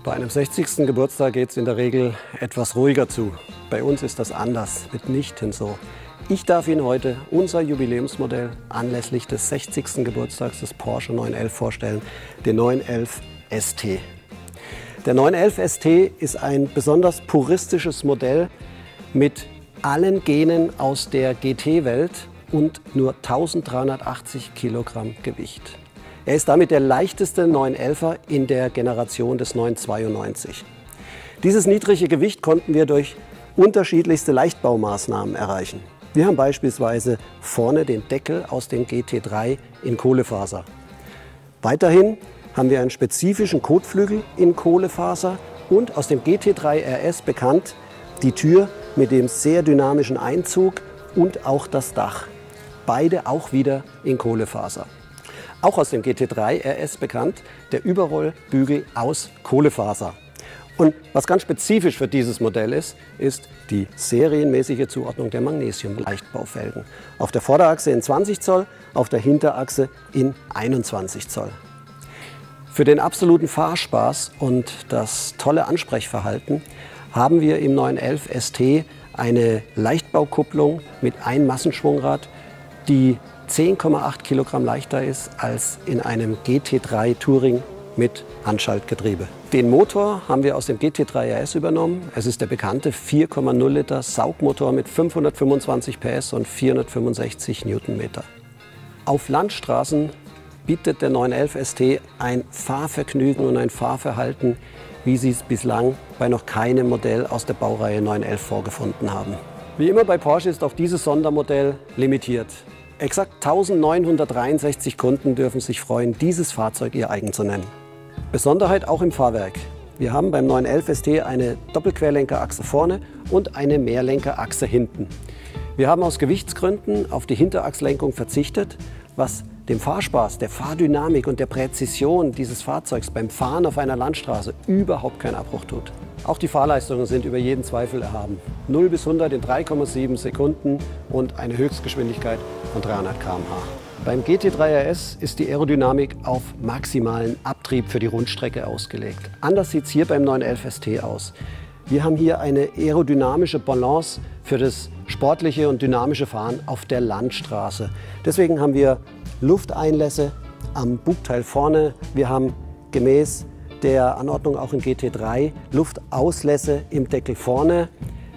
Bei einem 60. Geburtstag geht es in der Regel etwas ruhiger zu. Bei uns ist das anders, mitnichten so. Ich darf Ihnen heute unser Jubiläumsmodell anlässlich des 60. Geburtstags des Porsche 911 vorstellen, den 911 ST. Der 911 ST ist ein besonders puristisches Modell mit allen Genen aus der GT-Welt und nur 1380 Kilogramm Gewicht. Er ist damit der leichteste 911er in der Generation des 992. Dieses niedrige Gewicht konnten wir durch unterschiedlichste Leichtbaumaßnahmen erreichen. Wir haben beispielsweise vorne den Deckel aus dem GT3 in Kohlefaser. Weiterhin haben wir einen spezifischen Kotflügel in Kohlefaser und aus dem GT3 RS bekannt die Tür mit dem sehr dynamischen Einzug und auch das Dach. Beide auch wieder in Kohlefaser. Auch aus dem GT3 RS bekannt der Überrollbügel aus Kohlefaser. Und was ganz spezifisch für dieses Modell ist die serienmäßige Zuordnung der Magnesium-Leichtbaufelgen. Auf der Vorderachse in 20 Zoll, auf der Hinterachse in 21 Zoll. Für den absoluten Fahrspaß und das tolle Ansprechverhalten haben wir im 911 ST eine Leichtbaukupplung mit Einmassenschwungrad, die 10,8 Kilogramm leichter ist als in einem GT3 Touring mit Handschaltgetriebe. Den Motor haben wir aus dem GT3 RS übernommen. Es ist der bekannte 4,0 Liter Saugmotor mit 525 PS und 465 Newtonmeter. Auf Landstraßen bietet der 911 ST ein Fahrvergnügen und ein Fahrverhalten, wie Sie es bislang bei noch keinem Modell aus der Baureihe 911 vorgefunden haben. Wie immer bei Porsche ist auch dieses Sondermodell limitiert. Exakt 1963 Kunden dürfen sich freuen, dieses Fahrzeug ihr eigen zu nennen. Besonderheit auch im Fahrwerk. Wir haben beim 911 ST eine Doppelquerlenkerachse vorne und eine Mehrlenkerachse hinten. Wir haben aus Gewichtsgründen auf die Hinterachslenkung verzichtet, was dem Fahrspaß, der Fahrdynamik und der Präzision dieses Fahrzeugs beim Fahren auf einer Landstraße überhaupt keinen Abbruch tut. Auch die Fahrleistungen sind über jeden Zweifel erhaben. 0 bis 100 in 3,7 Sekunden und eine Höchstgeschwindigkeit von 300 km/h. Beim GT3 RS ist die Aerodynamik auf maximalen Abtrieb für die Rundstrecke ausgelegt. Anders sieht es hier beim 911 ST aus. Wir haben hier eine aerodynamische Balance für das sportliche und dynamische Fahren auf der Landstraße. Deswegen haben wir Lufteinlässe am Bugteil vorne. Wir haben gemäß der Anordnung auch im GT3 Luftauslässe im Deckel vorne.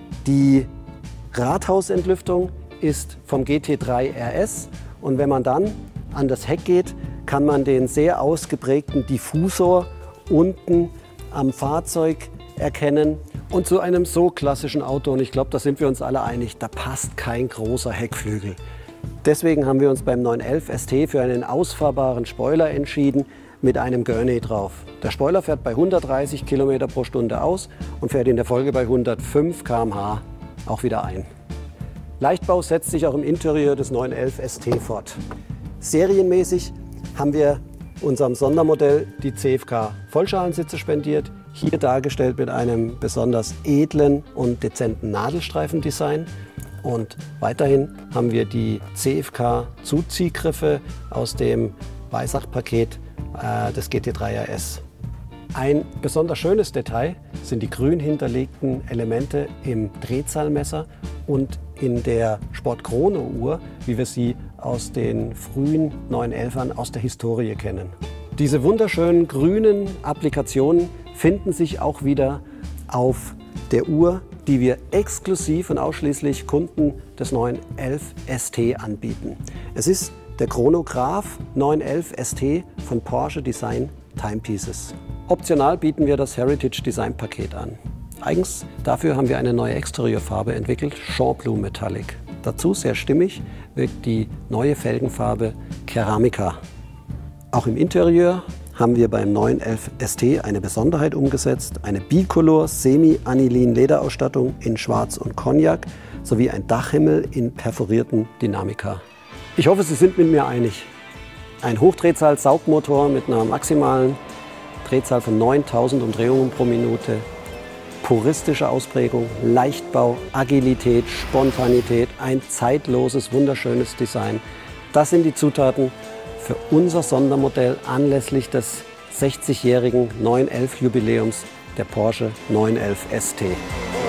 Die Rathausentlüftung ist vom GT3 RS und wenn man dann an das Heck geht, kann man den sehr ausgeprägten Diffusor unten am Fahrzeug erkennen. Und zu einem so klassischen Auto, und ich glaube, da sind wir uns alle einig, da passt kein großer Heckflügel. Deswegen haben wir uns beim 911 ST für einen ausfahrbaren Spoiler entschieden mit einem Gurney drauf. Der Spoiler fährt bei 130 km pro Stunde aus und fährt in der Folge bei 105 km/h auch wieder ein. Leichtbau setzt sich auch im Interieur des 911 ST fort. Serienmäßig haben wir unserem Sondermodell die CFK Vollschalensitze spendiert, hier dargestellt mit einem besonders edlen und dezenten Nadelstreifendesign. Und weiterhin haben wir die CFK Zuziehgriffe aus dem Weissach-Paket des GT3 RS. Ein besonders schönes Detail sind die grün hinterlegten Elemente im Drehzahlmesser und in der Sport-Chrono-Uhr, wie wir sie aus den frühen 911ern aus der Historie kennen. Diese wunderschönen grünen Applikationen finden sich auch wieder auf der Uhr, die wir exklusiv und ausschließlich Kunden des 911 ST anbieten. Es ist der Chronograph 911 ST von Porsche Design Timepieces. Optional bieten wir das Heritage Design Paket an. Eigens dafür haben wir eine neue Exterieurfarbe entwickelt, Champ Blue Metallic. Dazu sehr stimmig wirkt die neue Felgenfarbe Ceramica. Auch im Interieur haben wir beim 911 ST eine Besonderheit umgesetzt, eine Bicolor Semi-Anilin Lederausstattung in Schwarz und Cognac sowie ein Dachhimmel in perforierten Dynamica. Ich hoffe, Sie sind mit mir einig. Ein Hochdrehzahl-Saugmotor mit einer maximalen Drehzahl von 9000 Umdrehungen pro Minute, puristische Ausprägung, Leichtbau, Agilität, Spontanität, ein zeitloses, wunderschönes Design. Das sind die Zutaten für unser Sondermodell anlässlich des 60-jährigen 911 Jubiläums der Porsche 911 ST.